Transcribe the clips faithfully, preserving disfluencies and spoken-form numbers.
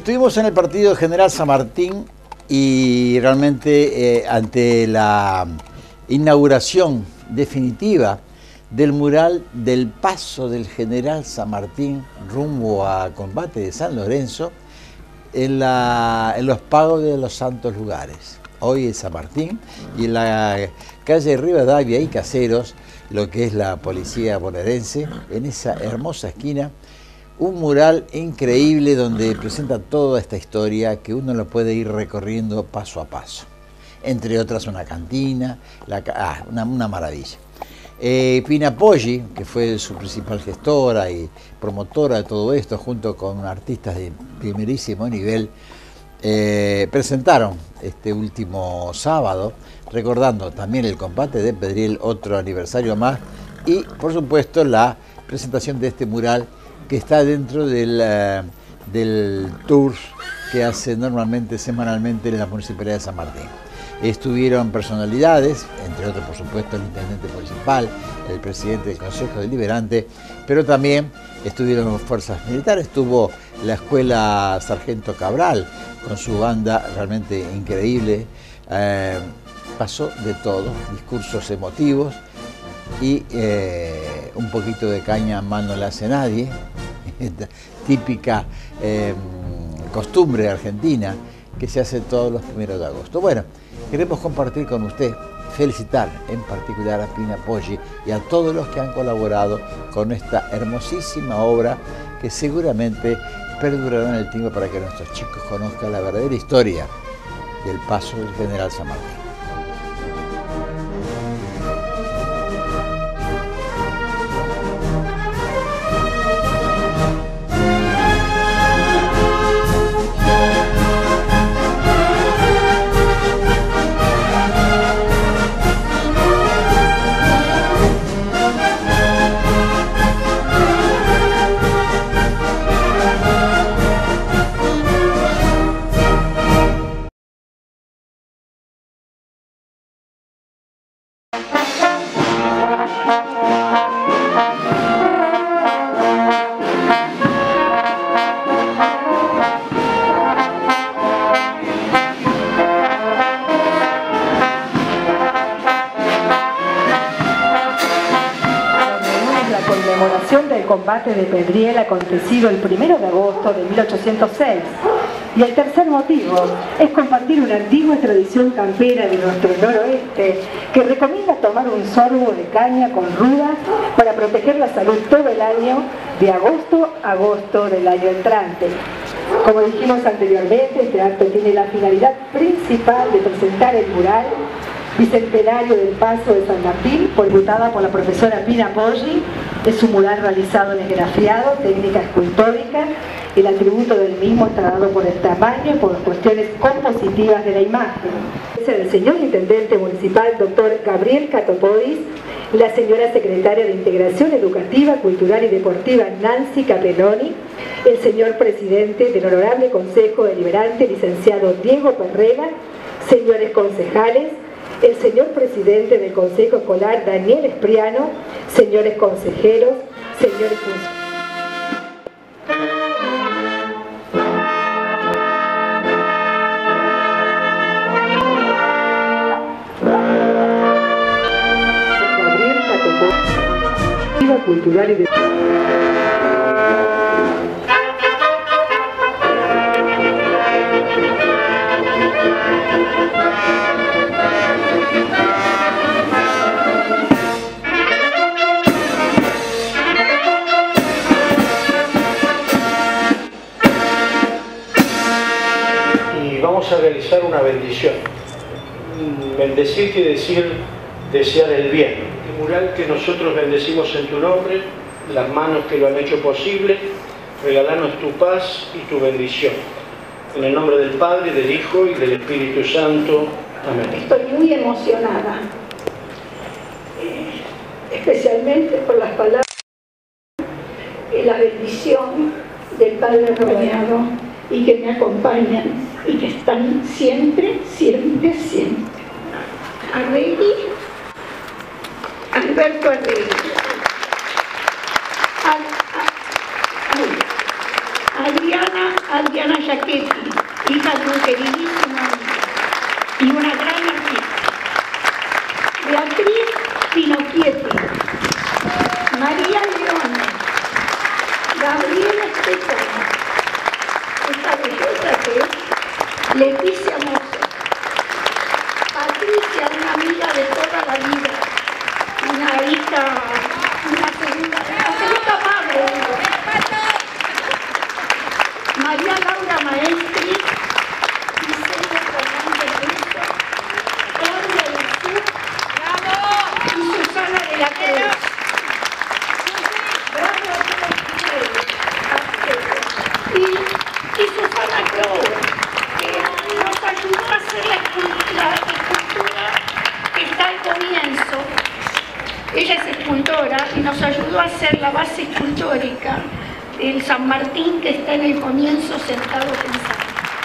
Estuvimos en el partido General San Martín y realmente eh, ante la inauguración definitiva del mural del paso del General San Martín rumbo a Combate de San Lorenzo en, la, en los pagos de los santos lugares. Hoy es San Martín y en la calle Rivadavia y Caseros, lo que es la policía bonaerense, en esa hermosa esquina, un mural increíble donde presenta toda esta historia que uno lo puede ir recorriendo paso a paso. Entre otras una cantina, la, ah, una, una maravilla. Eh, Pina Poggi, que fue su principal gestora y promotora de todo esto, junto con artistas de primerísimo nivel, eh, presentaron este último sábado, recordando también el combate de Pedriel, otro aniversario más, y por supuesto la presentación de este mural que está dentro del, uh, del tour que hace normalmente, semanalmente, en la Municipalidad de San Martín. Estuvieron personalidades, entre otros por supuesto el intendente municipal, el presidente del Consejo Deliberante, pero también estuvieron fuerzas militares, estuvo la Escuela Sargento Cabral con su banda realmente increíble, eh, pasó de todo, discursos emotivos y eh, un poquito de caña a mano no le hace nadie, típica eh, costumbre argentina que se hace todos los primeros de agosto. Bueno, queremos compartir con usted, felicitar en particular a Pina Poggi y a todos los que han colaborado con esta hermosísima obra que seguramente perdurará en el tiempo para que nuestros chicos conozcan la verdadera historia del paso del General San Martín. Del combate de Pedriel acontecido el primero de agosto de mil ochocientos seis. Y el tercer motivo es compartir una antigua tradición campera de nuestro noroeste que recomienda tomar un sorbo de caña con ruda para proteger la salud todo el año, de agosto a agosto del año entrante. Como dijimos anteriormente, este acto tiene la finalidad principal de presentar el mural Bicentenario del Paso de San Martín, ejecutada por la profesora Pina Poggi. Es un mural realizado en esgrafiado, técnica escultórica. El atributo del mismo está dado por el tamaño y por cuestiones compositivas de la imagen. Es el señor Intendente Municipal, doctor Gabriel Catopodis, la señora Secretaria de Integración Educativa, Cultural y Deportiva, Nancy Capelloni, el señor Presidente del Honorable Consejo Deliberante, licenciado Diego Perrera, señores concejales, el señor Presidente del Consejo Escolar, Daniel Espriano, señores consejeros, señores funcionarios. Gabriel Catopodis, Cultural y Deportiva. Vamos a realizar una bendición. Bendecir quiere decir desear el bien. El mural que nosotros bendecimos en tu nombre, las manos que lo han hecho posible, regalanos tu paz y tu bendición. En el nombre del Padre, del Hijo y del Espíritu Santo. Amén. Estoy muy emocionada, eh, especialmente por las palabras y la bendición del Padre Rodeado y que me acompañan y que están siempre, siempre, siempre. Arregui, Alberto Arregui, Adriana, Adriana Chaquetti, hija de un queridísimo amigo y una gran artista. Beatriz Pinocchietti, María Leone, Gabriela Estefano, esta belleza que es Leticia Mozo, Patricia, una amiga de toda la vida, una hija, una segunda, una segunda madre, digo. María Laura Maestri, Gisela Fernández Russo, Claudia del Sur y Susana de la Cruz. Bravo a todos ustedes. Y, y Susana Cruz, que nos ayudó a hacer la escultura, la escultura que está al comienzo. Ella es escultora y nos ayudó a hacer la base escultórica del San Martín que está en el comienzo sentado pensando.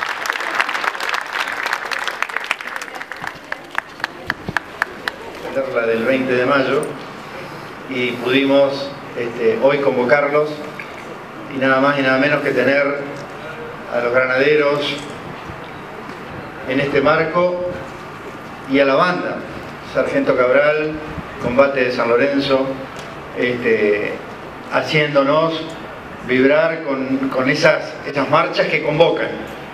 La del veinte de mayo y pudimos este, hoy convocarlos y nada más y nada menos que tener a los granaderos en este marco y a la banda Sargento Cabral, Combate de San Lorenzo, este, haciéndonos vibrar con, con esas, esas marchas que convocan.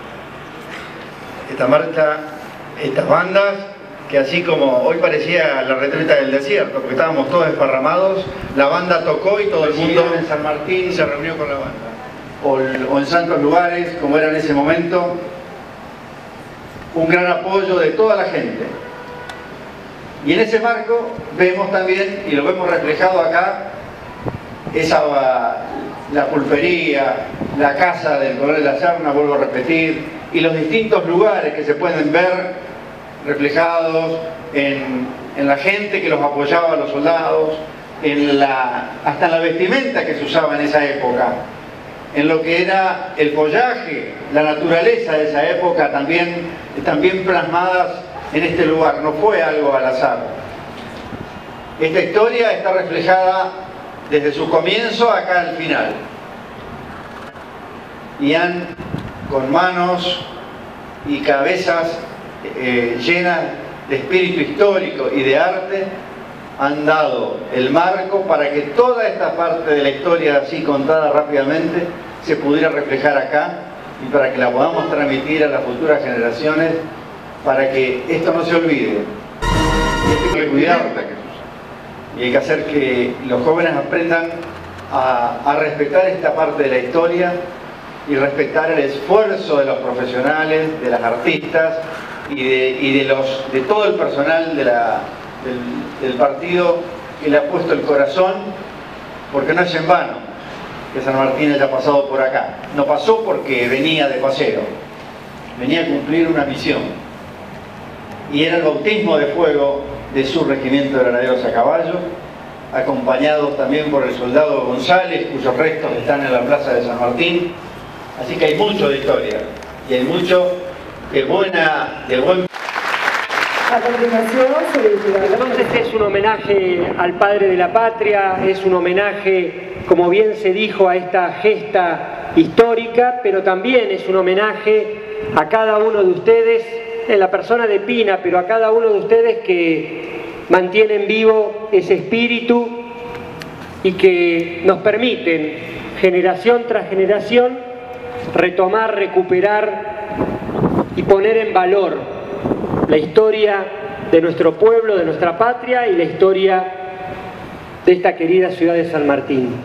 Esta marcha, estas bandas, que así como hoy parecía la retreta del desierto, porque estábamos todos desparramados, la banda tocó y todo el mundo en San Martín se reunió con la banda. O, o en santos lugares, como era en ese momento, un gran apoyo de toda la gente. Y en ese marco vemos también, y lo vemos reflejado acá, esa, la pulpería, la casa del coronel La Serna, vuelvo a repetir, y los distintos lugares que se pueden ver reflejados en, en la gente que los apoyaba a los soldados, en la, hasta en la vestimenta que se usaba en esa época, en lo que era el follaje, la naturaleza de esa época también, también plasmadas en este lugar, no fue algo al azar. Esta historia está reflejada desde su comienzo acá al final. Y han, con manos y cabezas eh, llenas de espíritu histórico y de arte, han dado el marco para que toda esta parte de la historia así contada rápidamente se pudiera reflejar acá y para que la podamos transmitir a las futuras generaciones, para que esto no se olvide. Y hay que cuidarla, y hay que hacer que los jóvenes aprendan a, a respetar esta parte de la historia y respetar el esfuerzo de los profesionales, de las artistas y de, y de, los, de todo el personal de la, del, del partido que le ha puesto el corazón, porque no es en vano que San Martín haya pasado por acá. No pasó porque venía de paseo, venía a cumplir una misión. Y era el bautismo de fuego de su regimiento de granaderos a caballo, acompañados también por el soldado González, cuyos restos están en la plaza de San Martín. Así que hay mucho de historia y hay mucho de buena, de buen... A continuación se le... Entonces es un homenaje al padre de la patria, es un homenaje, como bien se dijo, a esta gesta histórica, pero también es un homenaje a cada uno de ustedes, en la persona de Pina, pero a cada uno de ustedes que mantienen vivo ese espíritu y que nos permiten, generación tras generación, retomar, recuperar y poner en valor la historia de nuestro pueblo, de nuestra patria y la historia de esta querida ciudad de San Martín.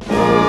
Chao.